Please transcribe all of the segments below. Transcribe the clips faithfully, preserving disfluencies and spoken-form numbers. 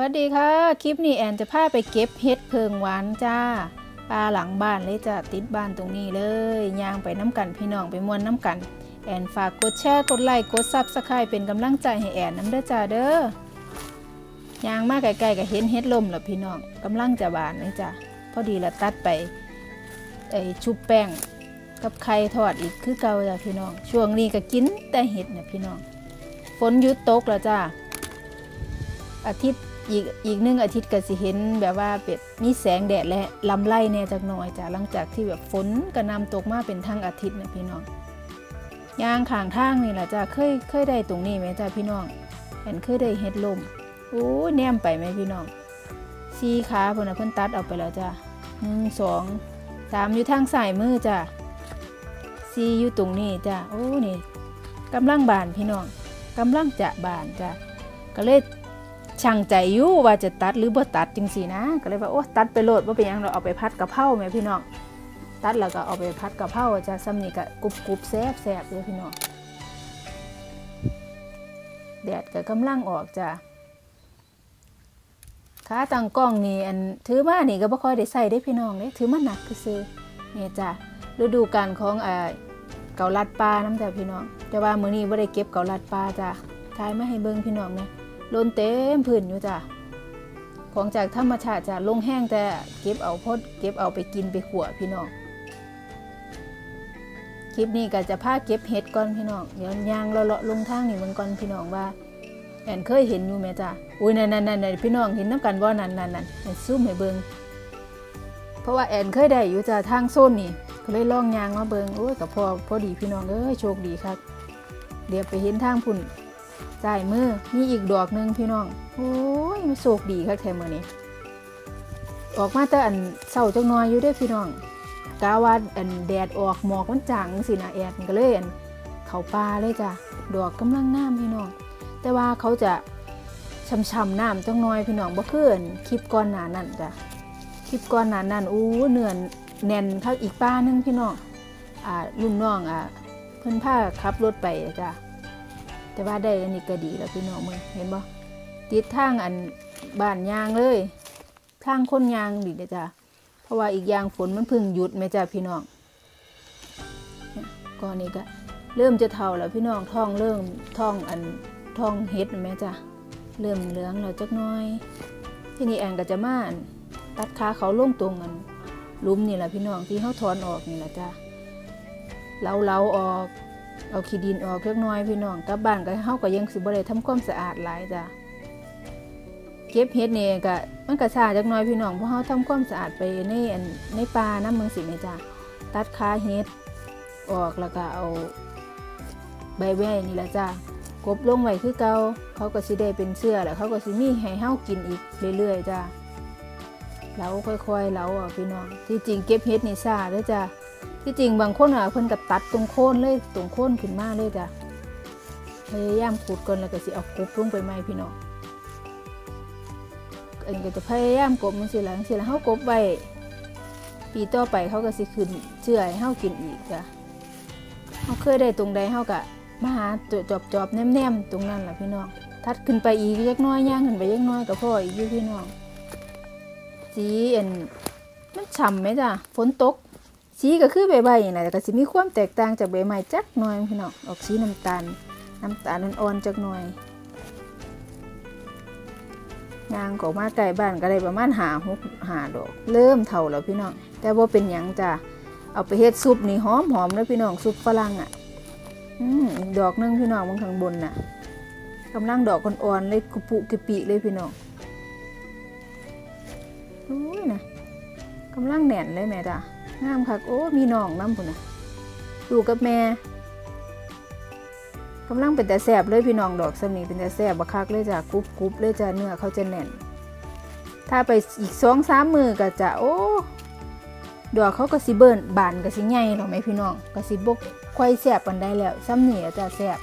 วัสดีค่ะคลิปนี้แอนจะพาไปเก็บเห็ดเพิงหวานจ้าปลาหลังบ้านเลยจ้าติดบ้านตรงนี้เลยย่างไปน้ำกันพี่น้องไปมวนน้ำกันแอนฝากกดแชร์กดไลค์กดซับสไครป์เป็นกำลังใจให้แอนน้ำเด้อจ้าเด้อย่างมากไกลๆกับเห็นเห็ดลมแล้วพี่น้องกำลังจะบานเลยจ้าพอดีละตัดไปไอชุบแป้งกับไข่ทอดอีกคือเก่าจ้าพี่น้องช่วงนี้ก็กินแต่เห็ดนะพี่น้องฝนหยุดตกแล้วจ้าอาทิตย์อีกอีกหนึ่งอาทิตย์ก็สิเห็นแบบว่าเป็ดมีแสงแดดและลำไส้แน่จักหน่อยจ้ะหลังจากที่แบบฝนกระนำตกมาเป็นทั้งอาทิตย์นะพี่น้องยางข้างทางนี่แหละจ้ะเคยเคยได้ตรงนี้ไหมจ้ะพี่น้องเห็นเคยได้เห็ดลมโอ้แนมไปไหมพี่น้องสี่ขาเพิ่นน่ะเพิ่นตัดเอาไปแล้วจ้ะหนึ่งสองสามอยู่ทางสายมือจ้ะสี่อยู่ตรงนี้จ้ะโอ้นี่กำลังบานพี่น้องกำลังจะบานจ้ะก็เลยช่างใจอยู่ว่าจะตัดหรือบ่ตัดจริงสินะก็เลยว่าโอ้ตัดไปโลดว่าเป็นยังเราเอาไปพัดกะเพราไหมพี่น้องตัดแล้วก็เอาไปพัดกะเพราจะซ้ำนี่ก็กรุบกรุบแซ่บแซ่บเลยพี่น้องแดดก็กำลังออกจ้ะขาตั้งกล้องนี่อันถือมานี่ก็บ่ค่อยได้ใส่ได้พี่น้องเนี่ยถือมาหนักคือซื้อนี่จ้ะฤดูกาลของอ่าเกาลัดปลาน้ำจ้ะพี่น้องแต่ว่ามื้อนี้บ่ได้เก็บเกาลัดปลาจ้ะถ่ายมาให้เบิ่งพี่น้องเนี่ยล้นเต็มพื้นอยู่จ้ะของจากธรรมชาติจ้ะลงแห้งแต่เก็บเอาพดเก็บเอาไปกินไปขั่วพี่น้องคลิปนี้ก็จะพาเก็บเห็ดก่อนพี่น้องเดี๋ยวยางเลาะลงทางนี่มันก่อนพี่น้องว่าแอนเคยเห็นอยู่ไหมจ้ะอุ้ยนั่นนั่นนั่นพี่น้องเห็นน้ำกันว่านั่นนั่นนั่นซูมให้เบิ่งเพราะว่าแอนเคยได้อยู่จ้ะทางโซนนี่ก็เลยลองยางมาเบิ่งโอ้ยกับพอพอดีพี่น้องเอ้ยโชคดีครับเดี๋ยวไปเห็นทางพุ่นใส่มือมีอีกดอกหนึ่งพี่น้องโอ้ยมันโชคดีครับแถมมือนี้ออกมาแต่อันเศร้าจังน้อยอยู่ด้วยพี่น้องกาว่าอันแดดออกหมอกมันจางสินะแอดก็เลยอันเขาปลาเลยจ้ะดอกกำลังงามพี่น้องแต่ว่าเขาจะช่ำๆน้ำจังน้อยพี่น้องบ่คืออันคลิปก้อนหนานั่นจ้ะคลิปก้อนหนานั่นอู้เนื้อแน่นเท่าอีกปลาหนึ่งพี่น้องอ่ารุ่นน้องอ่ะเพิ่นพาขับรถไปจ้ะแต่ว่าได้อันนี้ก็ดีแล้วพี่น้องมึงเห็นบ่ติดทางอันบ้านยางเลยทางคนยางดีเลยจ้ะเพราะว่าอีกอย่างฝนมันพึ่งหยุดไหมจ้ะพี่น้องก่อนนี้ก็เริ่มจะเท่าแล้วพี่น้องท้องเริ่มท้องอันท้องเฮ็ดไหมจ้ะเริ่มเหลืองแล้วจักน้อยที่นี่แอนก็จะมาตัดขาเขาลงตรงกันลุ่มนี่แหละพี่น้องที่เขาถอนออกนี่แหละจ้ะเล้าเล้าออกเอาขี้ดินออกเล็กน้อยพี่น้องกลับบ้านก็เฮาก็ยังสิบ่ได้ทำความสะอาดหลายจ้ะเก็บเห็ดนี่ก็มันก็ช้าจักน้อยพี่น้องเพราะเฮาทำความสะอาดไปในอันในป่าน้ำเมืองสิแม่จ้ะตัดขาเห็ดออกแล้วก็เอาใบแว่นี่แหละจ้ะกบลงไว้คือเก่าเขาก็สิได้เป็นเสื้อแล้วเขาก็สิมีให้เฮากินอีกเรื่อยๆจ้ะเราค่อยๆเราอ่ะพี่น้องที่จริงเก็บเห็ดนี่ช้าเด้อจ้ะที่จริงบางคนอ่ะเพิ่นก็ตัดตรงโคนเลยตรงโคนขึ้นมาเลยจ้ะพยายามขุดก่อนแล้วก็สิเอากบลงไปใหม่พี่น้องอันก็จะพยายามกบมันสิหลังสิแล้วเฮากบไว้ปีต่อไปเขาก็สิขึ้นเชื่อให้เฮากินอีกจ้ะเฮาเคยได้ตรงใดเฮาก็มาหาจอบๆแนมๆตรงนั้นล่ะพี่น้องทัดขึ้นไปอีกเล็กน้อยย่างขึ้นไปเล็กน้อยก็พออีกอยู่พี่น้องสีอันมันฉ่ำไหมจ้ะฝนตกสีก็คือใบใบนี่แหละแต่ก็สิมีความแตกต่างจากใบไม้จักหน่อยพี่น้องออกสีน้ำตาลน้ำตาลอ่อนๆจักหน่อยยางก็มาใกล้บ้านก็ได้ประมาณหาหกหาดอกเริ่มเท่าแล้วพี่น้องแต่ว่าเป็นหยังจ้ะเอาไปเฮ็ดซุปนี่หอมหอมเลยพี่น้องซุปฝรั่งอ่ะอืมอีกดอกนึงพี่น้องบนข้างบนน่ะกำลังดอกอ่อนๆเลยกุปุกิปิเลยพี่น้องอุ้ยนะกำลังแน่นเลยแม่จ้ะงามค่ะโอ้มีน้องน้ำพุ่นนะดูกับแม่กำลังเป็นแต่แสบเลยพี่น้องดอกสมีเป็นแต่แสบบักคักเลยจ้ะกรุบกรุบเลยจ้ะเนื้อเขาจะแน่นถ้าไปอีกสองสามมือก็จะโอ้ดอกเขาก็สิเบิ่นบานก็สิใหญ่หรอไหมพี่น้องก็สิบกควายแสบปันได้แล้วซ้ำเหนือจะแสบ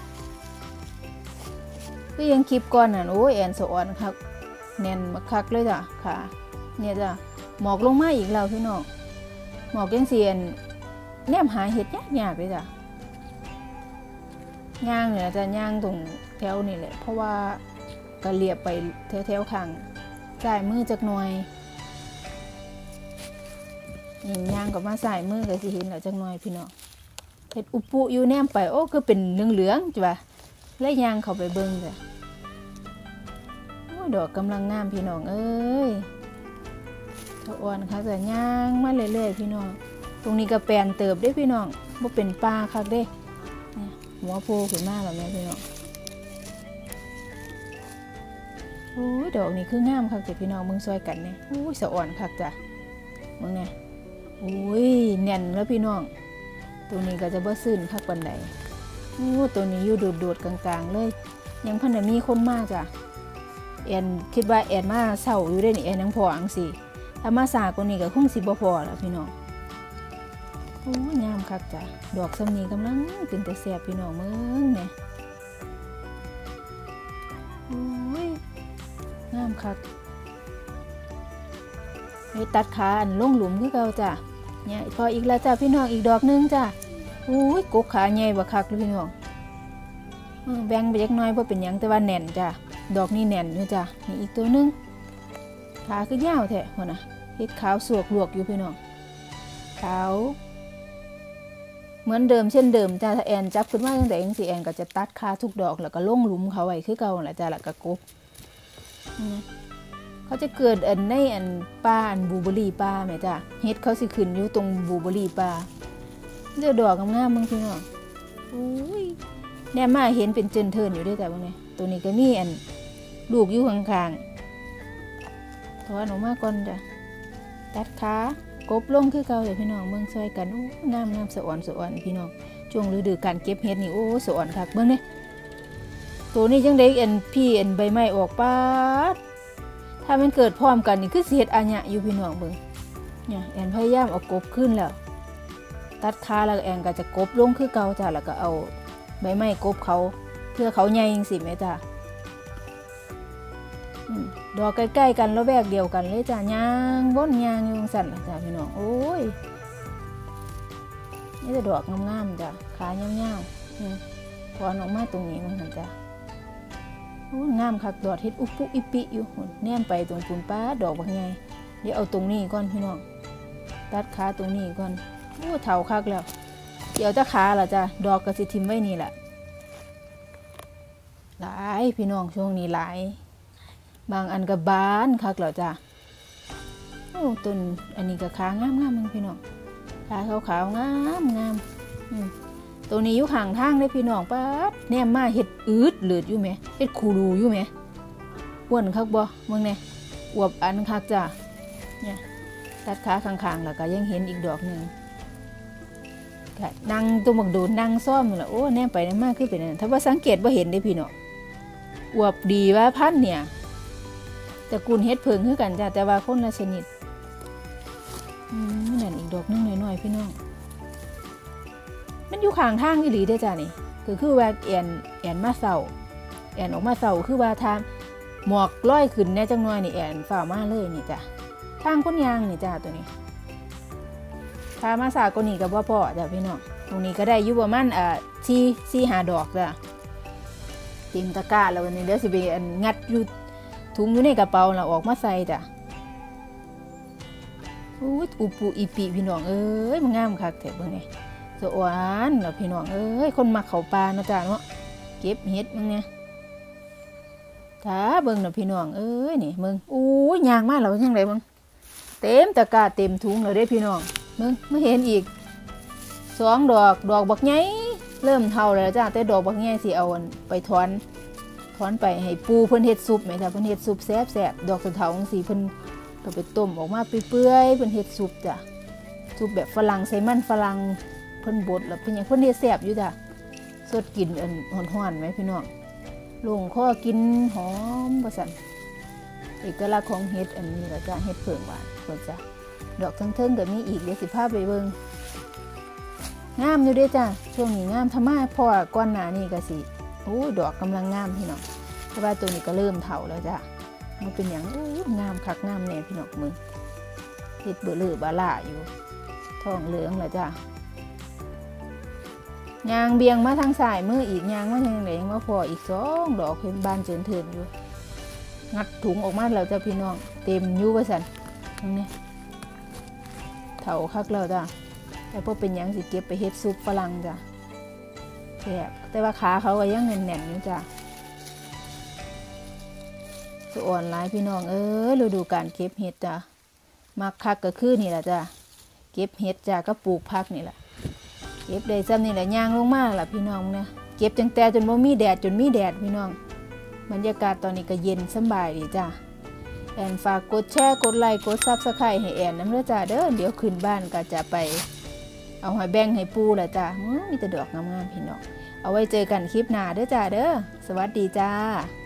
ก็ยังคลิปก่อนน่ะโอ้ยแอนสะอ่อนครับแน่นบักคักเลยจ้ะค่ะเนี่ยจ้ะหมอกลงมาอีกแล้วพี่น้องหมอกยังเสียนแนมหาเห็ดยากยากเลยจ้ะย่างเนี่ยจะย่างตรงแถวนี่แหละเพราะว่าก็เลียบไปแถวๆข้างสายมือจักหน่อยนี่ย่างกับมาสายมือก็สิเห็นแล้วจักหน่อยพี่น้องเฮ็ดอุปุอยู่แนมไปโอ้คือเป็นเหลืองๆจ้ะแล้วย่างเข้าไปเบิ่งจ้ะโอ้ดอกกำลังงามพี่น้องเอ้ยสะอ่อนค่ะจะย่างมาเรื่อยๆพี่น้องตรงนี้ก็แปลนเติบได้พี่น้องบ่เป็นป่าคักเด้นี่หัวโผล่ขึ้นมาแล้วแม่พี่น้องโอ้ยดอกนี่คืองามคักจ้ะพี่น้องมึงซอยกันเนี่ยโอ้ยสะอ่อนคักจ้ะมึงเนี่ยโอ้ยแน่นแล้วพี่น้องตัวนี้ก็จะบ่ซื่นคักปานใดโอ้ตัวนี้อยู่โดดๆกลางๆเลยยังพันมีคนมากจ้ะแอนคิดว่าแอนมาเศร้าอยู่ได้นี่แอนยังพออังสิถ้ามาสากว่านี้ก็คงสิบ่พอแล้วพี่น้องโอ้ยงามคักจ้ะดอกซ้ำนี้กำลังเป็นแต่แซ่บพี่น้องมึงเนี่ยโอ้ยงามคักไปตัดขาอันลงหลุมคือเก่าจ้ะเนี่ยพออีกแล้วจ้ะพี่น้องอีกดอกนึงจ้ะโอ้ยกกขาใหญ่บักคักเลยพี่น้องแบ่งไปเล็กน้อยเพราะเป็นยังแต่ว่าแน่นจ้ะดอกนี้แน่นอยู่จ้ะนี่อีกตัวนึงขาคือยาวแท้หัวน่ะเฮ็ดขาวสวกลวกอยู่พี่น้องขาวเหมือนเดิมเช่นเดิมจ้ะถ้าแอนจับขึ้นมาตั้งแต่ยังสิแอนก็จะตัดขาทุกดอกแล้วก็ลงหลุมเขาไว้คือเก่าแหละจ้ะแล้วก็กบเขาจะเกิดอันในอันป่าอันบูเบอรี่ป่าไหมจ้ะเฮ็ดเขาสิขึ้นอยู่ตรงบูเบอรี่ป่าเลือดดอกงามๆมึงพี่น้องอุ้ยแน่มาเห็นเป็นเจนเทินอยู่ด้วยแต่ว่าไงตัวนี้ก็มีอันลูกอยู่ข้างๆถอนออกมาก่อนจ้ะตัดขากบลงคือเก่าเลยพี่น้องเมืองซอยกันโอ้งามงามสะอ่อนสะอ่อนพี่น้องช่วงฤดูการเก็บเห็ดนี่โอ้สะอ่อนคักเบิ่งเนี่ยตัวนี้จังได้อันพี่อันใบไม้ออกป้าดถ้ามันเกิดพร้อมกันนี่คือสิเฮ็ดอาญะอยู่พี่น้องเบิ่งเนี่ยแอนพยายามเอากบขึ้นแล้วตัดขาแล้วแอนก็จะกบลงคือเก่าจ้ะแล้วก็เอาใบไม้กบเขาเพื่อเขาใหญ่จังสิแม่จ้ะดอกใกล้ๆกันแล้วแวกเดียวกันเลยจ้ะยางวนยางอยู่สั่นจ้ะพี่น้องโอ้ยนี่จะดอกงามๆจ้ะขายาวๆพอออกมาตรงนี้มันหันจ้ะโอ้งามคักดอกเฮ็ดอุปุอิปิอยู่แน่นไปตรงปูนป้าดอกบางใหญ่เดี๋ยวเอาตรงนี้ก่อนพี่น้องตัดขาตรงนี้ก่อนโอ้เถาคักแล้วเดี๋ยวจะขาล่ะจ้ะดอกกระสิทิมไว้นี่แหละหลายพี่น้องช่วงนี้หลายบางอันกับบานคักแล้วจ้ะโอ้ต้นอันนี้ก็ขางามงามมึงพี่น้องขาขาวขาวงามงามตัวนี้อยู่ห่างทางเลยพี่น้องป้าแนมมาเห็ดอืดเลือดอยู่ไหมเห็ดคูรูอยู่ไหมอ้วนคักบ่มึงเนี่ยอวบอันคักจ้ะเนี่ยตัดขาข้างๆแล้วก็ยังเห็นอีกดอกหนึ่งนั่งตัวบักโดนนั่งซ่อมอยู่แล้วโอ้แนมไปแนมมาขึ้นไปนั่นถ้าว่าสังเกตว่าเห็นได้พี่น้องอวบดีว่าพันเนี่ยแต่กูลเฮ็ดเพิงคือกันจ้ะแต่ว่าคนละชนิดอืมนั่นอีกดอกนึงหน่อยๆพี่น้องมันอยู่ข้างทางอีหลีได้จ้ะนี่คือคือว่าแอนแอนมาเศร้าแอนออกมาเศร้าคือว่าทางหมอกลอยขึ้นแน่จังหน่อยนี่แอนฝ่ามาเลยนี่จ้ะทางคนยางนี่จ้ะตัวนี้ถ้ามาสากนี่กับว่าพ่อจ้ะพี่น้องตรงนี้ก็ได้อยู่ประมาณอ่าสี่สี่หาดอกจ้ะเต็มตะกร้าแล้ววันนี้เดี๋ยวสิไปงัดอยู่ถุงอยู่ในกระเป๋าแล้วออกมาใส่จ้ะอู้อุปูอีปีพี่น้องเอ้ยมันงามคักแถบเบิ่งนี่สะอ่อนแล้วพี่น้องเอ้ยคนมักเขาปลานะจ้ะเนาะเก็บเห็ดมึงเนี่ยถ้าเบิ่งน่ะพี่น้องเอ้ยนี่มึงอู้ยางมากแล้วยังไงมึงเต็มตะกร้าเต็มถุงเลยเด้พี่น้องมึงไม่เห็นอีกสองดอกดอกบักใหญ่เริ่มเท่าแล้วจ้ะแต่ดอกบักใหญ่สิเอาไปถอนถอนไปให้ปูเพิ่นเฮ็ดซุปไหมจ้ะเพิ่นเฮ็ดซุปแซ่บๆดอกเถาๆจังซี่เพิ่นก็ไปต้มออกมาเปื่อยๆเพิ่นเฮ็ดซุปจ้ะซุปแบบฝรั่งใส่มันฝรั่งเพิ่นบดแล้วเพิ่นยังเพิ่นเฮ็ดแซ่บอยู่จ้ะสดกินอันฮ้อนๆไหมพี่น้องลงคอกินหอมบ่สั่นเอกลักษณ์ของเฮ็ดอันนี้ล่ะจ้ะเฮ็ดเผิงหวานเพิ่นจ้ะดอกทั้งเทิงก็มีอีกเดี๋ยวสิพาไปเบิ่งงามอยู่เด้จ้ะช่วงนี้งามทำไมเพราะว่าก่อนหน้านี้ก็สิโอ้ดอกกำลังงามพี่น้องแต่ว่าตัวนี้ก็เริ่มเฒ่าแล้วจ้ะมันเป็นอย่างงามคักงามแน่พี่น้องมึงเฮ็ดเบลอบาล่าอยู่ท้องเหลืองแล้วจ้ะยางเบียงมาทางสายมืออีกยางมาทางไหนมาพออีกสองดอกเห็นบานเจินเถินอยู่งัดถุงออกมาแล้วจ้ะพี่น้องเต็มอยู่ว่าซั่นตรงนี้เถาคักแล้วจ้ะแต่พวกเป็นยังสิเก็บไปเฮ็ดซุปฝรั่งจ้ะแซ่บแต่ว่าขาเขาก็ยังแน่นๆอยู่จ้ะสะอ่อนหลายพี่น้องเอ้ยฤดูกาลเก็บเห็ดจ้ะมักคักก็คือนี่แหละจ้ะเก็บเห็ดจ้ะก็ปลูกผักนี่แหละเก็บได้ซ้ำนี่แหละย่างลงมาล่ะพี่น้องนะเก็บจังแต่จนบ่มีแดดจนมีแดดพี่น้องบรรยากาศตอนนี้ก็เย็นสบายดีจ้ะแอนฝากกดแชร์กดไลค์กดซับสไครต์ให้แอนน้ำเด้อจ้ะเด้อเดี๋ยวขึ้นบ้านก็จะไปเอาหอยแบงให้ปูแหละจ้ะมีแต่ดอกงามๆพี่น้องเอาไว้เจอกันคลิปหน้าเด้อจ้ะเด้อสวัสดีจ้า